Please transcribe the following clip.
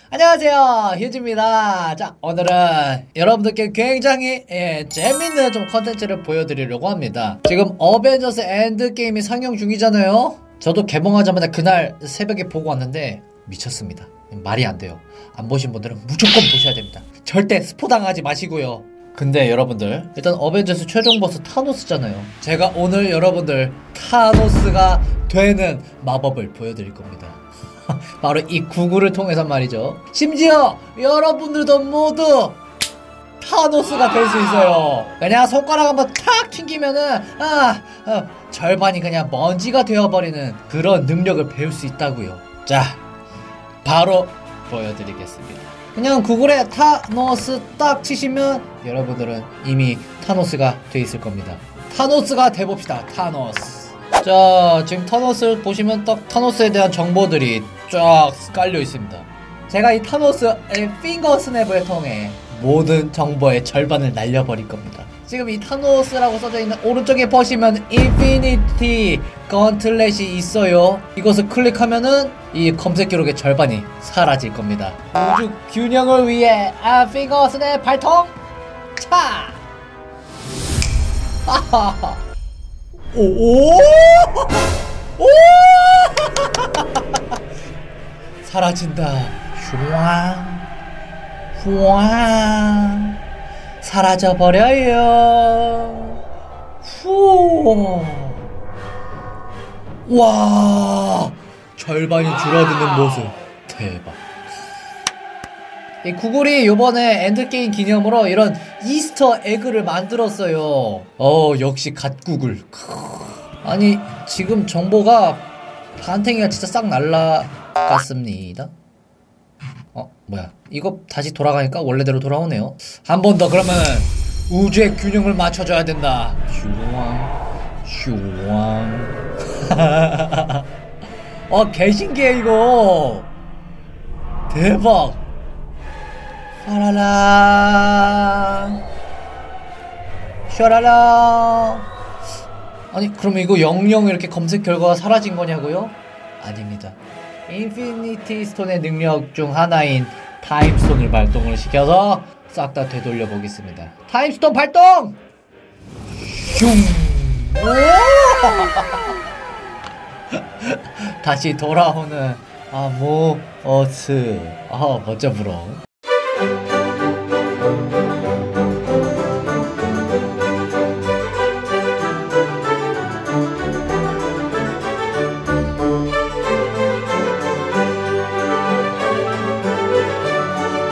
안녕하세요, 휴지입니다. 자, 오늘은 여러분들께 굉장히 재밌는 좀 컨텐츠를 보여드리려고 합니다. 지금 어벤져스 엔드게임이 상영 중이잖아요. 저도 개봉하자마자 그날 새벽에 보고 왔는데 미쳤습니다. 말이 안 돼요. 안 보신 분들은 무조건 보셔야 됩니다. 절대 스포 당하지 마시고요. 근데 여러분들, 일단 어벤져스 최종 보스 타노스잖아요. 제가 오늘 여러분들 타노스가 되는 마법을 보여드릴 겁니다. 바로 이 구글을 통해서 말이죠. 심지어 여러분들도 모두 타노스가 될 수 있어요. 그냥 손가락 한번 탁 튕기면은 절반이 그냥 먼지가 되어버리는 그런 능력을 배울 수 있다고요. 자, 바로 보여드리겠습니다. 그냥 구글에 타노스 딱 치시면 여러분들은 이미 타노스가 돼 있을 겁니다. 타노스가 돼봅시다. 타노스. 자, 지금 타노스를 보시면 딱 타노스에 대한 정보들이 쫙 깔려 있습니다. 제가 이 타노스의 핑거 스냅을 통해 모든 정보의 절반을 날려버릴 겁니다. 지금 이 타노스라고 써져 있는 오른쪽에 보시면 인피니티 건틀렛이 있어요. 이것을 클릭하면은 이 검색 기록의 절반이 사라질 겁니다. 우주 균형을 위해 핑거 스냅 발동! 차! 하하하. 오! 오! 사라진다. 휘황 휘황 사라져버려요. 후. 와, 절반이 줄어드는 모습 대박. 이 구글이 요번에 엔드게임 기념으로 이런 이스터 에그를 만들었어요. 역시 갓구글. 아니, 지금 정보가 반탱이가 진짜 싹 날라갔습니다. 뭐야, 이거 다시 돌아가니까 원래대로 돌아오네요. 한 번 더. 그러면 우주의 균형을 맞춰줘야 된다. 슈왕 개신기해 이거. 대박. 파라라 슈라라. 아니, 그럼 이거 00 이렇게 검색 결과가 사라진 거냐고요? 아닙니다. 인피니티 스톤의 능력 중 하나인 타임스톤을 발동을 시켜서 싹 다 되돌려 보겠습니다. 타임스톤 발동! 슝! 다시 돌아오는 아모어스. 멋져 불어.